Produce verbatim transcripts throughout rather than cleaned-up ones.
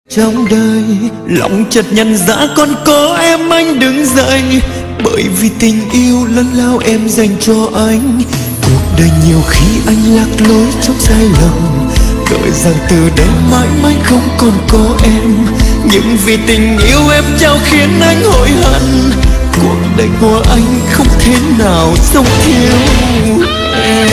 Trong đời lòng chợt nhận ra còn có em, anh đứng dậy bởi vì tình yêu lớn lao em dành cho anh. Cuộc đời nhiều khi anh lạc lối trong sai lầm, đợi rằng từ đây mãi mãi không còn có em. Nhưng vì tình yêu em trao khiến anh hối hận, cuộc đời của anh không thể nào sống thiếu em.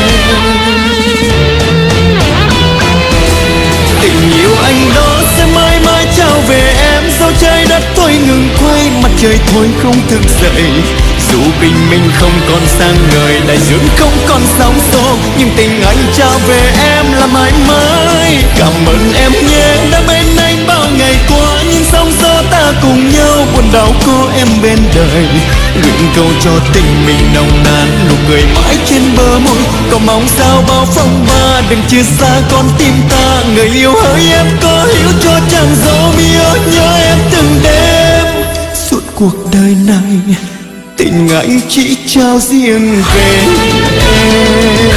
Tình yêu anh đó sẽ mãi mãi trao về em, sao trái đất thôi ngừng quay, mặt trời thôi không thức dậy. Dù bình minh không còn sáng ngời, đại dương không còn sóng xô, nhưng tình anh trao về em là mãi mãi. Cảm ơn em nhé đã bên anh bao ngày qua, nhưng sóng gió ta cùng nhau buồn đau có em bên đời. Luyện cầu cho tình mình nồng nàn, nụ cười mãi trên bờ môi, cầu mong sao bao phong ba đừng chia xa con tim ta. Người yêu hỡi em có hiểu cho chàng dấu nhớ nhớ em từng đêm. Suốt cuộc đời này tình anh chỉ trao riêng về em.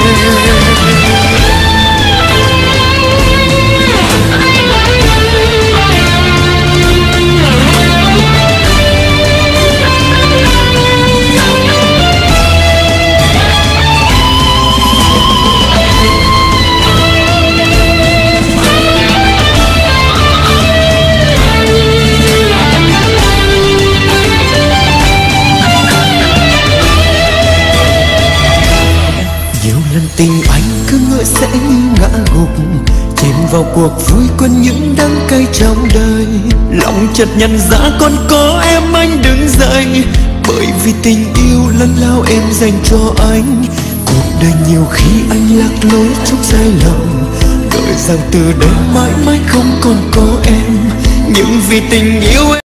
Tình anh cứ ngỡ sẽ ngã gục, chìm vào cuộc vui quên những đắng cay trong đời. Lòng chợt nhận ra còn có em, anh đứng dậy bởi vì tình yêu lớn lao em dành cho anh. Cuộc đời nhiều khi anh lạc lối trong sai lầm, đợi rằng từ đây mãi mãi không còn có em. Nhưng vì tình yêu em